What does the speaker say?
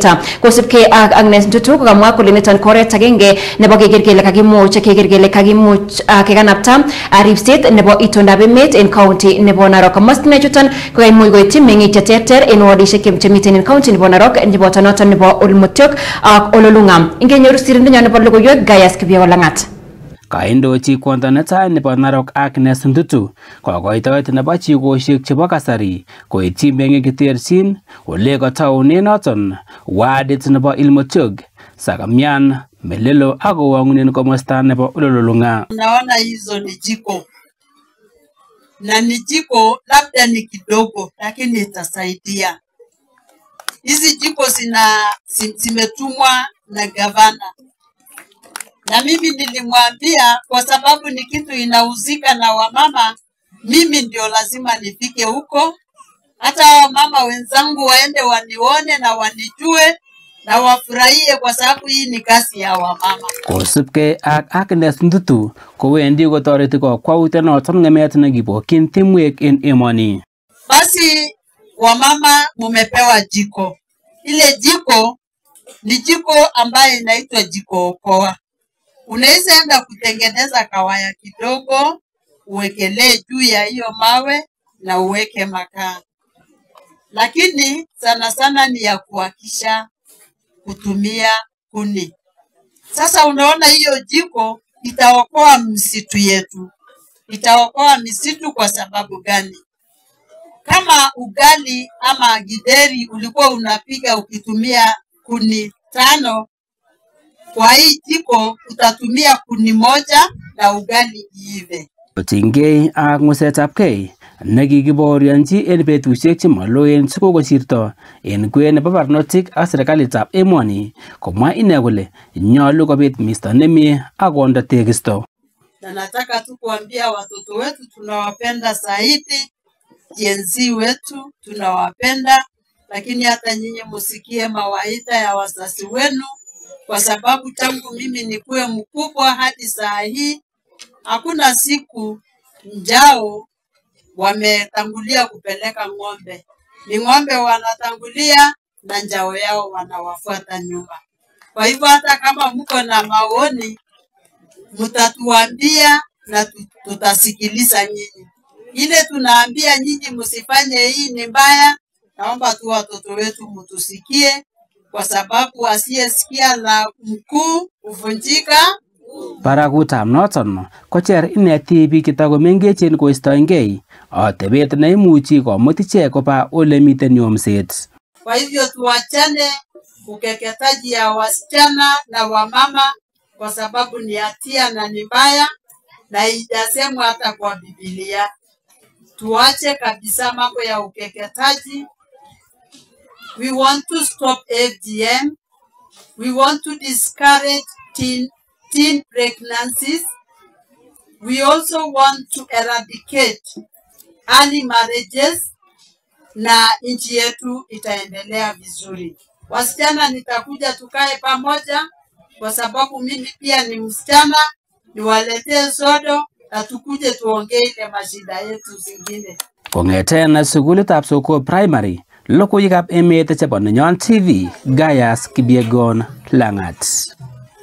Kipta. Kosipke Agnes Ntutu kokamwa kole niton koret agenge nebo keker kele kakimuch kekanapta ripset nebo itondab emet en county nebo Narok. Mostine chuton kokaimuch koityi meng'ik cheterter en wardishek chemiten en county nebo Narok neboto noton nebo Olmutyok ak Ololung'a. Ingenyoru sirindenyo nebo logoiwek Gaius Kipyegon Lang'at. Kaindochi kwondo netai nebo Narok Agnes Ntutu kokoitoet nebo chikoshek chebo kasari koityi meng'ik cheterchin ole kotaune noton wadit nebo Olmutyok, Sagamian, Melelo ak kowang'unen komosta nebo Ololung'a. Naona hizo ni jiko na ni jiko labda ni kidogo lakini itasaidia. Hizi jiko zimetumwa na gavana. Na mimi nilimwambia kwa sababu ni kitu inauzika na wamama, mimi ndio lazima nifike huko. Hata wamama wenzangu waende wanione na wanijue na wafurahie kwa sababu hii ni kazi ya wamama. Kosipke ak Agnes Ntutu kowendi kotoreti kokwaut noton ng'emet nekibokyin timwek en emoni. Basi wamama mumepewa jiko. Ile jiko ni jiko ambaye inaitwa jiko okoa. Unaweza enda kutengeneza kawaya kidogo, uwekelee juu ya hiyo mawe na uweke makaa. Lakini sana sana ni ya kuhakisha kutumia kuni. Sasa unaona hiyo jiko itaokoa misitu yetu. Itaokoa misitu kwa sababu gani? Kama ugali ama githeri ulikuwa unapika ukitumia kuni 5, kwa hii jiko utatumia kuni 1 na ugali iive. Otingei ak ng'usetabgei nekikibaorionji en betusiek chemaloen sikokosirto en kwen nebo barnotik ak serikalitab emoni, komwa ine kole nyolu kobit misto nemie ak konde tekisto. Na nataka tu kuambia watoto wetu tunawapenda zaidi, jenzi wetu tunawapenda, lakini hata nyinyi musikie mawaidha ya wazazi wenu, kwa sababu tangu mimi nikuwe mkubwa hadi saa hii hakuna siku njao wametangulia kupeleka ng'ombe. Ni ng'ombe wanatangulia na njao yao wanawafuata nyuma. Kwa hivyo hata kama mko na maoni mtatuambia na tutasikiliza nyinyi. Ile tunaambia nyinyi msifanye hii ni mbaya, naomba tu watoto wetu mtusikie, kwa sababu asiyesikia la mkuu huvunjika. Barakutab noton kocher ine tibiik chetakomengechen koistoengei atebet neimuchi komut ichek koba ole miten yomset. Kwa hivyo tuachane ukeketaji ya wasichana na wamama, kwa sababu ni hatia na ni mbaya na haijasemwa hata kwa Biblia. Tuache kabisa mambo ya ukeketaji. We want to stop FGM. We want to discourage teen pregnancies. We also want to eradicate early marriages, na nchi yetu itaendelea vizuri. Wasichana nitakuja tukae pamoja, kwa sababu mimi pia ni msichana, niwaletee sodo na tukuje tuongee ile mashida yetu zingine. Kong'eten sukulitab Soko Primary, logoiwekab emet chebo Nenyon TV, Gaius Kipyegon Lang'at.